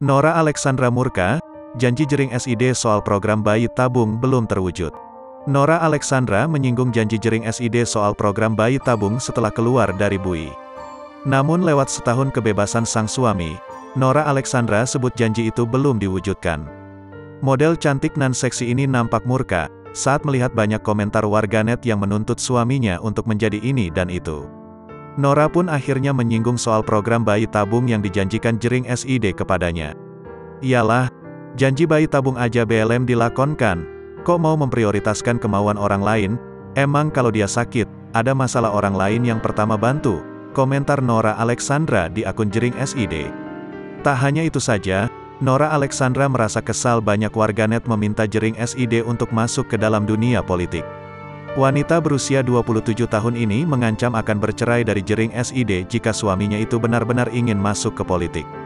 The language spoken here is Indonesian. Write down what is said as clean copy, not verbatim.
Nora Alexandra murka, janji Jering SID soal program bayi tabung belum terwujud. Nora Alexandra menyinggung janji Jering SID soal program bayi tabung setelah keluar dari BUI. Namun lewat setahun kebebasan sang suami, Nora Alexandra sebut janji itu belum diwujudkan. Model cantik nan seksi ini nampak murka saat melihat banyak komentar warganet yang menuntut suaminya untuk menjadi ini dan itu. Nora pun akhirnya menyinggung soal program bayi tabung yang dijanjikan Jering SID kepadanya. Iyalah, janji bayi tabung aja BLM dilakonkan, kok mau memprioritaskan kemauan orang lain? Emang kalau dia sakit, ada masalah orang lain yang pertama bantu, komentar Nora Alexandra di akun Jering SID. Tak hanya itu saja, Nora Alexandra merasa kesal banyak warganet meminta Jering SID untuk masuk ke dalam dunia politik. Wanita berusia 27 tahun ini mengancam akan bercerai dari Jering SID jika suaminya itu benar-benar ingin masuk ke politik.